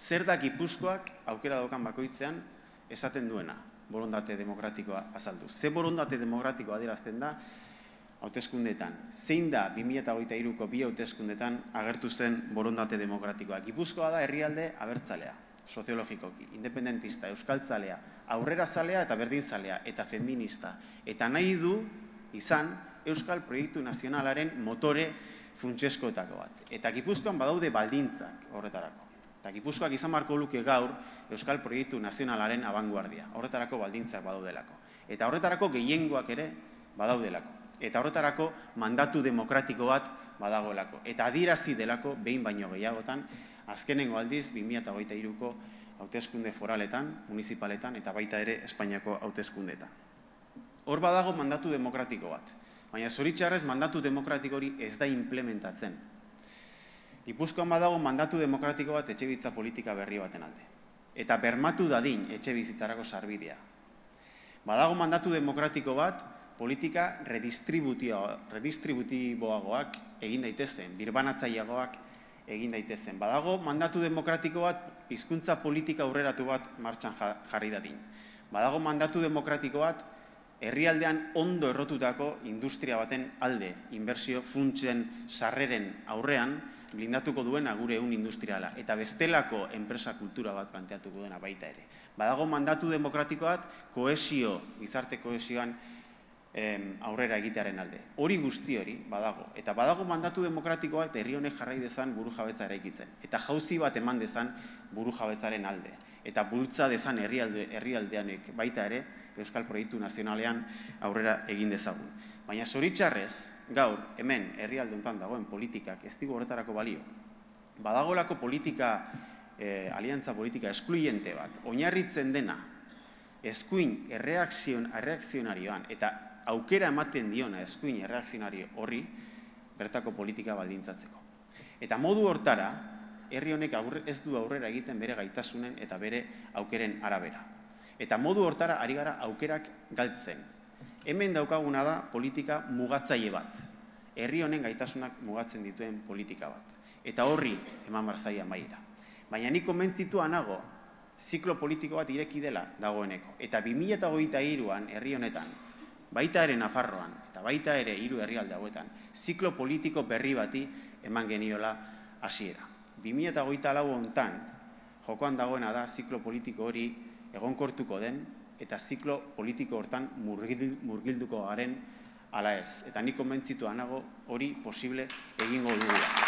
zer da Gipuzkoak aukera daukan bakoitzean esaten duena, borondate demokratikoa azaldu. Ze borondate demokratikoa adierazten da hauteskundeetan. Zein da 2023ko bi hauteskundeetan agertu zen borondate demokratikoa? Gipuzkoa da herrialde abertzalea, soziologikoki, independentista, euskaltzalea, aurrerazalea eta berdinzalea, eta feminista. Eta nahi du izan Euskal Proiektu Nazionalaren motore funtseskoetako bat. Eta Gipuzkoan badaude baldintzak horretarako. Eta Gipuzkoak izan beharko luke gaur Euskal Proiektu Nazionalaren abanguardia. Horretarako baldintzak badaudelako. Eta horretarako gehiengoak ere badaudelako. Eta horretarako mandatu demokratiko bat badagoelako. Eta adierazi delako behin baino gehiagotan, azkenengo aldiz 2023ko hauteskunde foraletan, municipaletan eta baita ere Espainiako hauteskundeetan. Hor badago mandatu demokratiko bat. Baina zoritxarrez mandatu demokratiko hori ez da implementatzen. Gipuzkoan badago mandatu demokratiko bat etxebizitza politika berri baten alde. Eta bermatu dadin etxebizitzarako sarbidea. Badago mandatu demokratiko bat politika redistributiboagoak egin daitezen, birbanatzaileagoak egin daitezen. Badago mandatu demokratiko bat hizkuntza politika aurreratu bat martxan jarri dadin. Badago mandatu demokratiko bat herrialdean ondo errotutako industria baten alde, inbertsio funtsen sarreren aurrean, blindatuko duena gure ehun industriala, eta bestelako enpresa kultura bat planteatuko duena baita ere. Badago mandatu demokratiko bat kohesio, gizarte kohesioan aurrera egitearen alde. Hori guzti hori badago. Eta badago mandatu demokratiko bat herri honek jarrai dezan burujabetza eraikitzen. Eta jauzi bat eman dezan burujabetzaren alde. Eta bultza dezan herrialdeanek baita ere Euskal Proiektu Nazionalean aurrera egin dezagun. Baina zoritxarrez, gaur, hemen herrialde honetan dagoen politikak ez digu horretarako balio. Badagolako politika, aliantza politika eskluiente bat, oinarritzen dena, eskuin erreakzionarioan eta aukera ematen diona eskuin erreakzionario horri bertako politika baldintzatzeko. Eta modu hortara, herri honek ez du aurrera egiten bere gaitasunen eta bere aukeren arabera. Eta modu hortara ari gara aukerak galtzen. Hemen daukaguna da politika mugatzaile bat. Herri honen gaitasunak mugatzen dituen politika bat. Eta horri eman barzaia maila. Baina nik konbentzitua nago, ziklo politiko bat ireki dela dagoeneko. Eta 2023an herri honetan, baita ere Nafarroan, eta baita ere hiru herrialde hauetan, ziklo politiko berri bati eman geniola hasiera. 2024 honetan, jokoan dagoena da ziklo politiko hori egonkortuko den, eta ziklo politiko hortan murgilduko garen ala ez. Eta nik konbentzitua nago hori posible egingo dugula.